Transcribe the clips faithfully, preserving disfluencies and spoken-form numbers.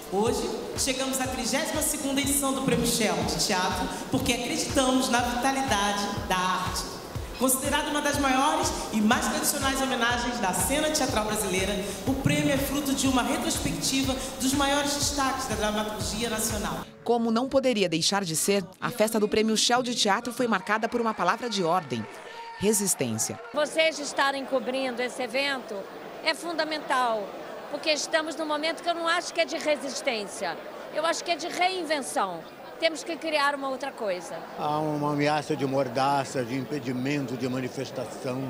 Hoje, chegamos à trigésima segunda edição do Prêmio Shell de Teatro, porque acreditamos na vitalidade da arte. Considerado uma das maiores e mais tradicionais homenagens da cena teatral brasileira, o prêmio é fruto de uma retrospectiva dos maiores destaques da dramaturgia nacional. Como não poderia deixar de ser, a festa do Prêmio Shell de Teatro foi marcada por uma palavra de ordem: resistência. Vocês estarem cobrindo esse evento é fundamental, porque estamos num momento que eu não acho que é de resistência, eu acho que é de reinvenção. Temos que criar uma outra coisa. Há uma ameaça de mordaça, de impedimento de manifestação.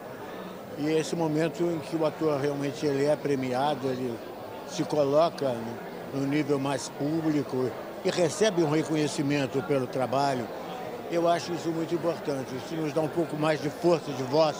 E esse momento em que o ator realmente ele é premiado, ele se coloca no nível mais público e recebe um reconhecimento pelo trabalho, eu acho isso muito importante. Isso nos dá um pouco mais de força de voz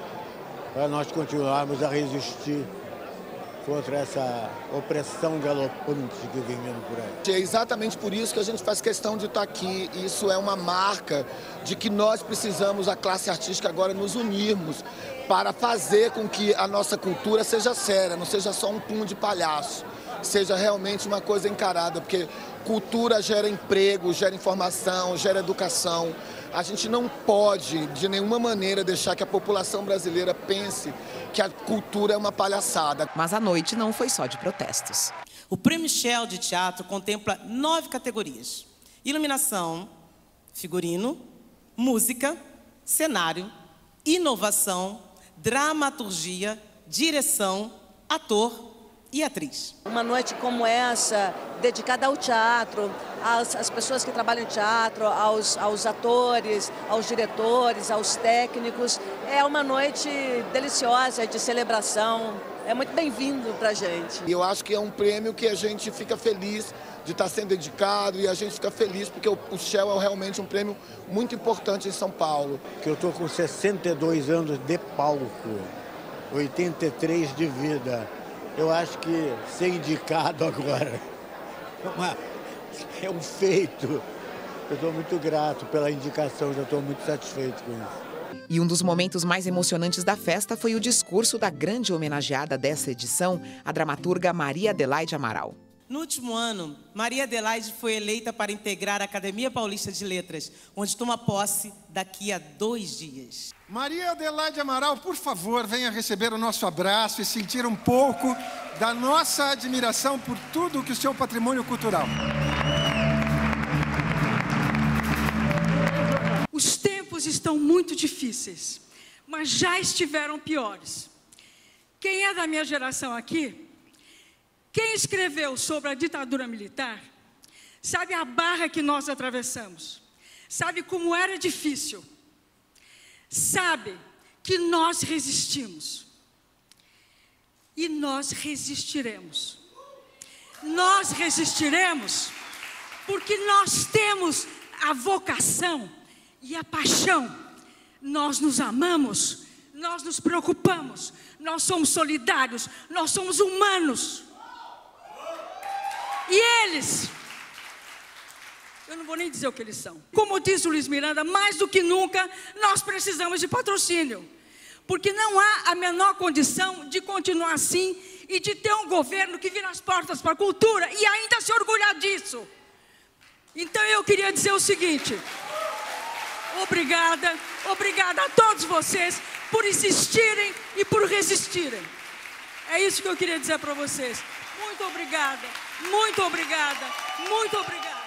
para nós continuarmos a resistir contra essa opressão galopante que vem vindo por aí. É exatamente por isso que a gente faz questão de estar aqui. Isso é uma marca de que nós precisamos, a classe artística, agora nos unirmos para fazer com que a nossa cultura seja séria, não seja só um pum de palhaço, seja realmente uma coisa encarada, porque cultura gera emprego, gera informação, gera educação. A gente não pode, de nenhuma maneira, deixar que a população brasileira pense que a cultura é uma palhaçada. Mas a noite não foi só de protestos. O Prêmio Shell de Teatro contempla nove categorias: iluminação, figurino, música, cenário, inovação, dramaturgia, direção, ator e atriz. Uma noite como essa, dedicada ao teatro, às, às pessoas que trabalham em teatro, aos, aos atores, aos diretores, aos técnicos, é uma noite deliciosa de celebração, é muito bem-vindo pra gente. E eu acho que é um prêmio que a gente fica feliz de estar sendo dedicado e a gente fica feliz porque o, o Shell é realmente um prêmio muito importante em São Paulo. Que eu estou com sessenta e dois anos de palco, oitenta e três de vida. Eu acho que ser indicado agora é, uma, é um feito. Eu estou muito grato pela indicação, já estou muito satisfeito com isso. E um dos momentos mais emocionantes da festa foi o discurso da grande homenageada dessa edição, a dramaturga Maria Adelaide Amaral. No último ano, Maria Adelaide foi eleita para integrar a Academia Paulista de Letras, onde toma posse daqui a dois dias. Maria Adelaide Amaral, por favor, venha receber o nosso abraço e sentir um pouco da nossa admiração por tudo que o seu patrimônio cultural. Os tempos estão muito difíceis, mas já estiveram piores. Quem é da minha geração aqui, quem escreveu sobre a ditadura militar, sabe a barra que nós atravessamos, sabe como era difícil, sabe que nós resistimos e nós resistiremos. Nós resistiremos porque nós temos a vocação e a paixão. Nós nos amamos, nós nos preocupamos, nós somos solidários, nós somos humanos. E eles, eu não vou nem dizer o que eles são. Como disse o Luiz Miranda, mais do que nunca, nós precisamos de patrocínio. Porque não há a menor condição de continuar assim e de ter um governo que vira as portas para a cultura e ainda se orgulhar disso. Então eu queria dizer o seguinte: obrigada, obrigada a todos vocês por insistirem e por resistirem. É isso que eu queria dizer para vocês. Muito obrigada, muito obrigada, muito obrigada.